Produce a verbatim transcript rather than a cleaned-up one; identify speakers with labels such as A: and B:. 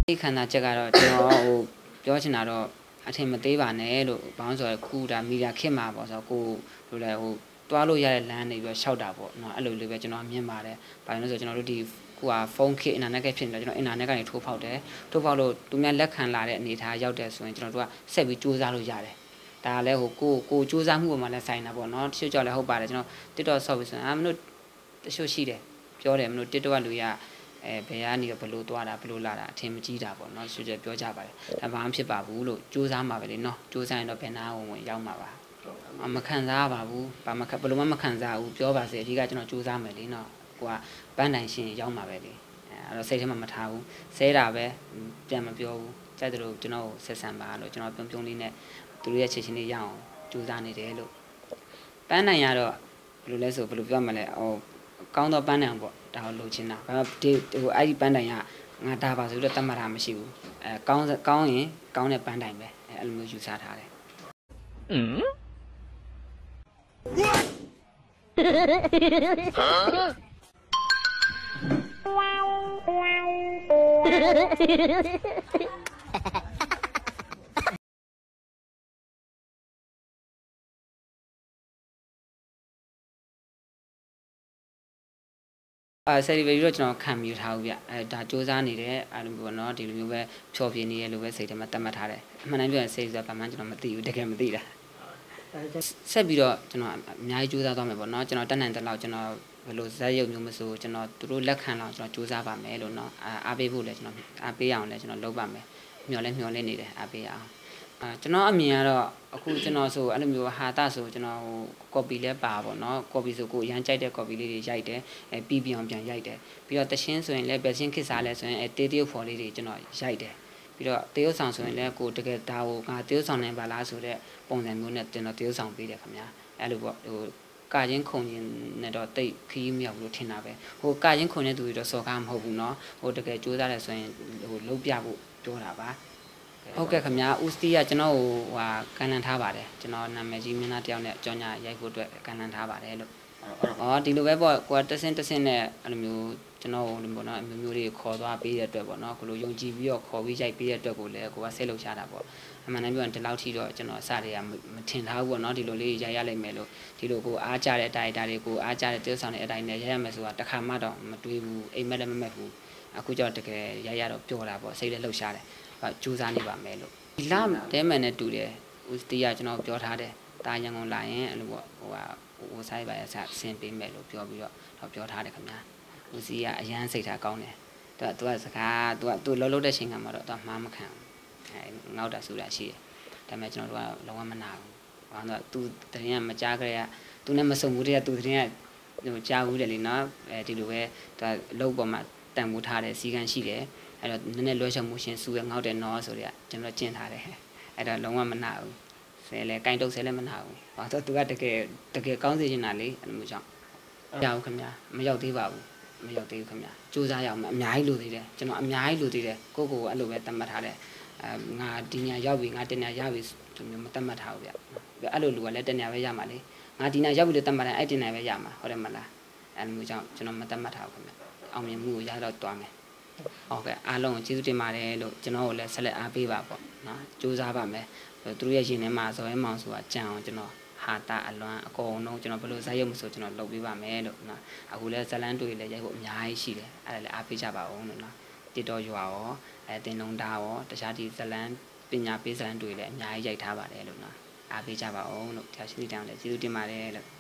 A: ဒီခန္ဓာချက်ကတော့ကျွန်တော်ဟိုပြောချင်တာတော့အထင်မသေးပါနဲ့လို့ဘာလို့ဆိုတော့ခုဒါမီဒီယာခက်မှာပေါ့ဆိုတော့ကိုလိုလဲဟိုတွားလို့ရတဲ့လမ်းနေပြီးတော့ရှောက်တာပေါ့နော်အဲ့လိုလေးပဲကျွန်တော်မြင်ပါတယ်ဘာလို့လဲဆိုတော့ကျွန်တော်တို့ဒီကိုကဖုန်းခေတ်အင်တာနက်ကဖြစ်နေတော့ကျွန်တော်အင်တာနက်ကနေထိုးဖောက်တယ်ထိုးဖောက်လို့သူများလက်ခံလာတဲ့အနေအထားရောက်တယ်ဆိုရင်ကျွန်တော်တို့ကဆက်ပြီးစူးစမ်းလို့ရတယ်ဒါလည်းဟိုကိုကိုစူးစမ်းမှုပေါ်မှာလည်းဆိုင်တာပေါ့နော်တချို့ကြောင့်လည်းဟုတ်ပါတယ်ကျွန်တော် TikTok ဆော့ပြီးဆိုရင်အာမလို့တချို့ရှိတယ်ပြောတယ်မလို့ TikTok ကလူရအဲဘယ်ကနေဘလို့သွားတာဘလို့လာတာအထင်မကြီးတာပေါ့နော်ဆွေးပြောကြပါတယ်ဒါမှမဖြစ်ပါဘူးလို့စူးစမ်းပါပဲလေနော်စူးစမ်းရင်တော့ဘယ်နာဝင်ဝင်ရောက်မှာပါမခံစားပါဘူးဘာမှဘလို့မှမခံစားဘူးပြောပါစေအဓိကကျွန်တော်စူးစမ်းမယ်လေနော်ကိုကပန်းတိုင်ရှင်ရောက်မှာပဲလေအဲအဲ့တော့စိတ်ထဲမှာမထားဘူးဆဲတာပဲပြန်မပြောဘူးကြိုက်တယ်လို့ကျွန်တော်ဆက်ဆံပါလို့ကျွန်တော်ပြုံးပြုံးလေးနဲ့သူတို့ရဲ့ချက်ချင်းလေးရအောင်စူးစမ်းနေတယ်လို့ပန်းတိုင်ရတော့ဘယ်လိုလဲဆိုဘယ်လိုပြောမှလဲဟိုကောင်းတော့ပန်းတိုင်ပေါ့ဒါကိုလိုချင်တာဘာဒီဟိုအဲ့ဒီပန်းတိုင်ကငါဒါပါဆိုတော့တတ်မှတ်တာမရှိဘူးအဲကောင်းကောင်းရင်ကောင်းတဲ့ပန်းတိုင်ပဲအဲအဲ့လိုမျိုးယူဆထားတယ်อืมအဲဆယ်ရီပဲပြီးတော့ကျွန်တော်ခံမိထားဘူးဗျအဲဒါစူးစမ်းနေတယ်အဲလိုမျိုးပေါ့နော်ဒီလိုမျိုးပဲဖြောပြနေရလို့ပဲစိတ်ထဲမှာတတ်မှတ်ထားတယ်အမှန်တမ်းပြောရင်စိတ်ဆိုတာဘာမှကျွန်တော်မသိဘူးတကယ်မသိတာဆက်ပြီးတော့ကျွန်တော်အများကြီးစူးစမ်းသွားမယ်ပေါ့နော်ကျွန်တော်တက်နိုင်တဲ့လောက်ကျွန်တော်ဘယ်လိုဇက်ရုပ်မျိုးမဆိုကျွန်တော်သူတို့လက်ခံလောက်ကျွန်တော်စူးစမ်းပါမယ်လို့နော်အားပေးဖို့လည်းကျွန်တော်အားပေးအောင်လည်းကျွန်တော်လုပ်ပါမယ်မျှော်လဲမျှော်လဲနေတယ်အားပေးအောင်အဲကျွန်တော်အမြင်ကတော့အခုကျွန်တော်ဆိုအဲ့လိုမျိုးဟာတာဆိုကျွန်တော်ဟို copy လဲပါပေါ့နော် copy ဆိုကိုအရန်ကြိုက်တဲ့ copy လေးတွေရိုက်တယ်အဲပြီးပြီးအောင်ပြန်ရိုက်တယ်ပြီးတော့တရှင်းဆိုရင်လည်းဘယ်ရှင်းခစ်စားလဲဆိုရင်အဲတေးတေးဖော်လေးတွေကျွန်တော်ရိုက်တယ်ပြီးတော့တေးဥဆောင်ဆိုရင်လည်းကိုတကယ်ဒါကိုငါတေးဥဆောင်နိုင်ပါလားဆိုတဲ့ပုံစံမျိုးနဲ့ကျွန်တော်တေးဥဆောင်ပေးတယ်ခင်ဗျာအဲ့လိုပေါ့ဟိုကာချင်းခုံချင်းနဲ့တော့တိတ်ခီးမြောက်လို့ထင်တာပဲဟိုကာချင်းခုံတဲ့သူတွေတော့စော်ကားမဟုတ်ဘူးเนาะဟိုတကယ်ကြိုးစားတယ်ဆိုရင်ဟိုလုံးပြဖို့ပြောတာပါဟုတ်ကဲ့ခင်ဗျာဦးစတီးကကျွန်တော်ဟိုဟာကန်လန်ထားပါတယ်ကျွန်တော်နာမည်ကြီးမင်းသားတယောက်နဲ့ကြောင်းညာရိုက်ဖို့အတွက်ကန်လန်ထားပါတယ်လို့အော်ဒီလိုပဲပေါ့ကိုကတဆင်းတဆင်းနဲ့အဲ့လိုမျိုးကျွန်တော်ဟိုလိုပေါ့နော်အမျိုးမျိုးတွေခေါ်သွားပေးတဲ့အတွက်ပေါ့နော်ကိုလိုယုံကြည်ပြီးတော့ခေါ်ပြီးရိုက်ပေးတဲ့အတွက်ကိုလည်းကိုကဆက်လုပ်ချတာပေါ့အမှန်တမ်းပြောရင်ဒီလောက်ထိတော့ကျွန်တော်အစတည်းကမထင်ထားဘူးပေါ့နော်ဒီလိုလေးရိုက်ရလိုက်မယ်လို့ဒီလိုကိုအားကြတဲ့အတိုင်းဒါတွေကိုအားကြတဲ့တေးဆောင်တဲ့အတိုင်းနဲ့ရိုက်ရမယ်ဆိုတာတစ်ခါမှတော့မတွေးဘူးအိမ်မက်လည်းမမက်ဘူးအခုကျတော့တကယ်ရိုက်ရတော့ပျော်တာပေါ့စိတ်လည်းလှုပ်ရှားတယ်ကြိုးစားနေပါမယ်လို့ဒီလတဲမှန်နဲ့တူတယ်ဦးစတီးကကျွန်တော်ပြောထားတယ်တာရန်ကုန်လာရင်အဲ့လိုပေါ့ဟိုဟာဟိုဆိုင်ပါရဆဆင်းပေးမယ်လို့ပြောပြီးတော့တော့ပြောထားတယ်ခင်ဗျာဦးစီးကအရန်စိတ်ထားကောင်းတယ်သူကသူကစကားသူကသူလှုပ်လှုပ်တဲ့ချိန်ကမှတော့သူကမှားမခံဘူးအဲငေါ့တာဆူတာရှိတယ်ဒါပေမဲ့ကျွန်တော်တို့ကလုံးဝမနာဘူးဘာလို့သူတရင်ကမကြားကြရသူနဲ့မစုံဘူးတည်းကသူတရင်ကဟိုကြားဘူးတယ်လीနော်အဲဒီလိုပဲသူကလှုပ်ပေါ်မှာတန်ဖိုးထားတယ်စီကံရှိတယ်အဲ့တော့နည်းနည်းလွှဲချမှုရှင်စူရငေါ့တယ်နော်ဆိုတော့ကျွန်တော်ကျင့်ထားတယ်အဲ့တော့လုံးဝမနာဘူးဆဲလဲကိုင်းတုတ်ဆဲလဲမနာဘူးဘာလို့သူကတကယ်တကယ်ကောင်းစေချင်တာလေအဲ့လိုမျိုးကြောင့်ရအောင်ခင်ဗျာမရောက်သေးပါဘူးမရောက်သေးဘူးခင်ဗျာစူးစမ်းရအောင်အများကြီးလိုသေးတယ်ကျွန်တော်အများကြီးလိုသေးတယ်ကိုကိုကအဲ့လိုပဲတတ်မှတ်ထားတယ်အဲငါဒီညာရောက်ပြီငါတညာရပြီဒီမျိုးမတတ်မှတ်ထားဘူးဗျအဲ့လိုလူကလည်းတညာပဲရမှာလေငါဒီညာရောက်ပြီလို့တတ်မှတ်တယ်အဲ့တညာပဲရမှာဟုတ်တယ်မလားအဲ့လိုမျိုးကြောင့်ကျွန်တော်မတတ်မှတ်ထားဘူးခင်ဗျာအောင်မြင်မှုကိုရတော့တွားမယ်ဟုတ်ကဲ့အားလုံးကိုကျေးဇူးတင်ပါတယ်လို့ကျွန်တော်ကိုလည်းဆက်လက်အားပေးပါပေါ့နော်စူးစမ်းပါမယ်သူတို့ရဲ့ရင်ထဲမှာဇော်ရဲမောင်ဆိုတာကြံအောင်ကျွန်တော်ဟာတာအလွမ်းအကုန်လုံးကျွန်တော်ဘယ်လိုဇာတ်ရုပ်မဆိုကျွန်တော်လုပ်ပေးပါမယ်လို့နော်အခုလည်းဇလန်းတွေလည်းရိုက်ဖို့အများကြီးရှိတယ်အဲ့ဒါလည်းအားပေးကြပါအောင်လို့နော်တစ်တော်ရွာရောအဲတင်လုံးသားရောတခြားဒီဇလန်းပညာပေးဇလန်းတွေလည်းအများကြီးရိုက်ထားပါတယ်လို့နော်အားပေးကြပါအောင်လို့တရားရှိတဲ့တောင်းလည်းကျေးဇူးတင်ပါတယ်လို့